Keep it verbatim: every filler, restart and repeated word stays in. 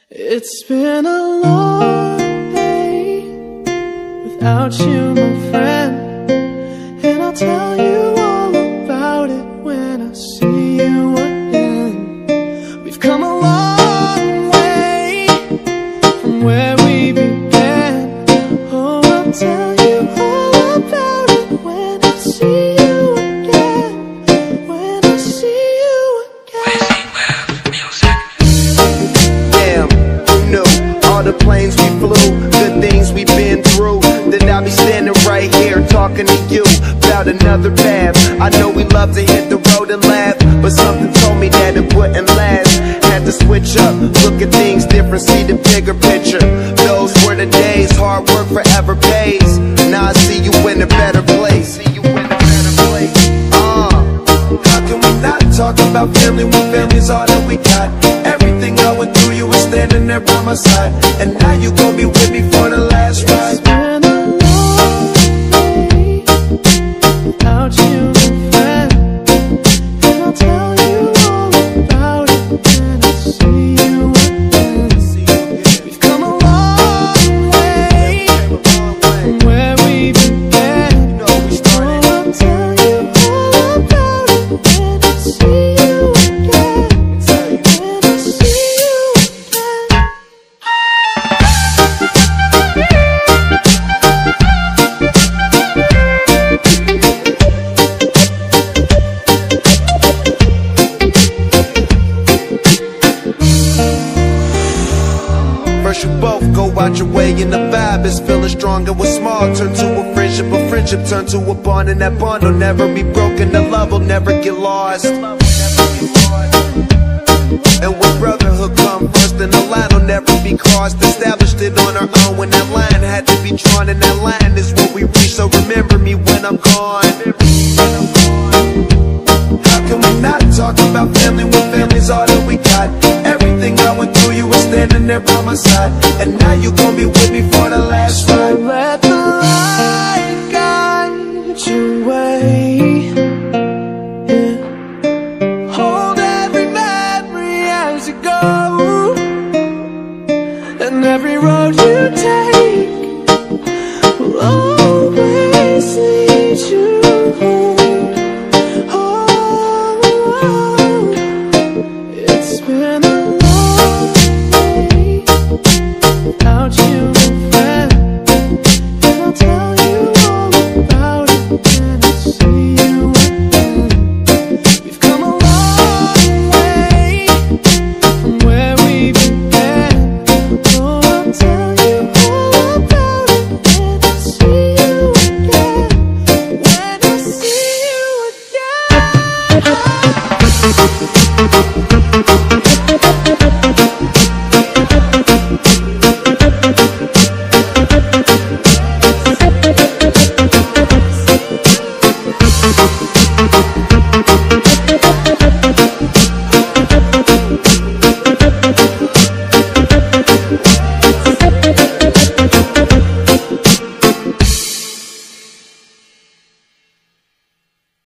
It's been a long day without you, my friend, and I'll tell you all about it when I see you again. We've come a long way from where we began. Oh, I'll tell you all about it when I see you again. When I see you again. Damn, who knew all the planes we flew, good things we've been through, that I'll be standing right here talking to you about another path. I know we love to hit the road and laugh, but something told me that it wouldn't last. Had to switch up, look at things different, see the bigger picture. Those were the days, hard work forever pays. Now I see you in a better place. See you in a better place. Uh, how can we not talk about family when family's all that we got? Everything I went through, you were standing there by my side, and now you gon' be with me for the last ride. Without you, my friend, and I'll tell you all about it when I see you again. We've come a long way from where we began. Oh, I'll tell you all about it when I see you again. When I see you again. First you both go out your way and the vibe is feeling strong. And what's small turn to a friendship, a friendship turn to a bond, and that bond will never be broken, the love will never get lost. And when brotherhood come first, then the line will never be crossed. Established it on our own when that line had to be drawn, and that line is what we reach, so remember me when I'm gone. How can we not talk about family when family's all that we got? Everything I went through, you were standing there by my side, and now you gon' be with me for the last ride. Let the light guide your way.